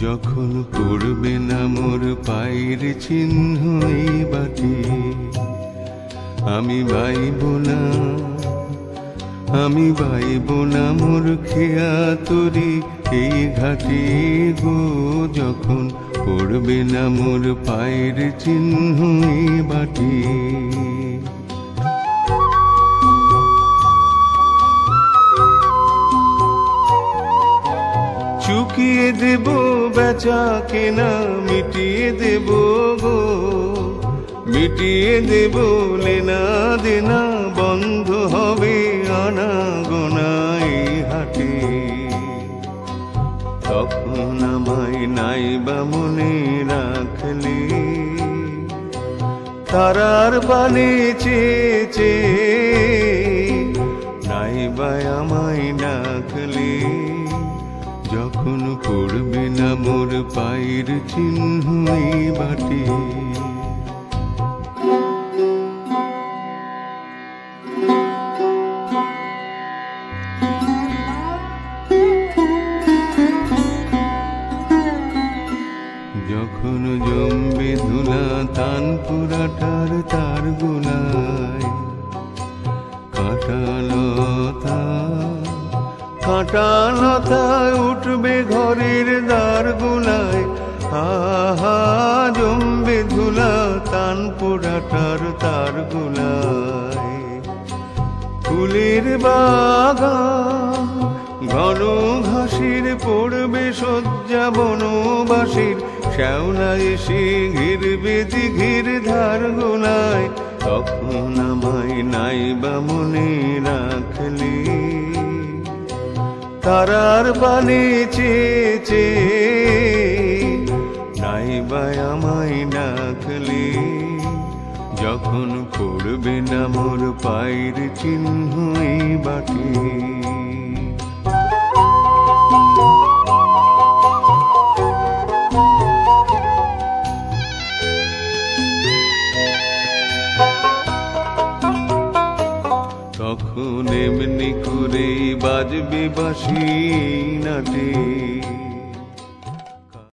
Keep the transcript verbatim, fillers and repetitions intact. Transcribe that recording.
যখন পড়বে না মোর পায়ের চিহ্ন এই বাটি, আমি বাইব না আমি বাইব না মোর খেয়া তরি এই ঘাটে গো। যখন পড়বে না মোর পায়ের চিহ্ন এই বাটি, চুকিয়ে দেব বেচা কেনা, মিটিয়ে দেব গো মিটিয়ে দেব লেনা দেনা, বন্ধ হবে আনা গোনা এই হাটে। তখন আমায় নাইবা মনে রাখলে, তারার পানে চেয়ে চেয়ে নাইবা আমায় ডাকলে। যখন পড়বে না মোর পায়ের চিহ্ন এই বাটি, যখন জমবে ধুলা তানপুরাটার তার গোলায়, কাঁটালতা কাঁটালতায় উঠবে ঘরের দ্বার গোলায়। আহা জমবে ধুলা তানপুরাটার তার গোলায়। ফুলের বাগান ঘন ঘাসের পড়বে শয্যা বনবাসীর, শ্যাওলা এসে ঘিরবে দিঘির ধার গোলায়। তখন আমায় নাইবা মনে রাখলে, তারার পানে চেয়ে চেয়ে নাইবা আমায় ডাকলে। যখন পড়বে না মোর পায়ের চিহ্ন এই বাটি, তখন এমনি করে বাজবে বাঁশি নাটে।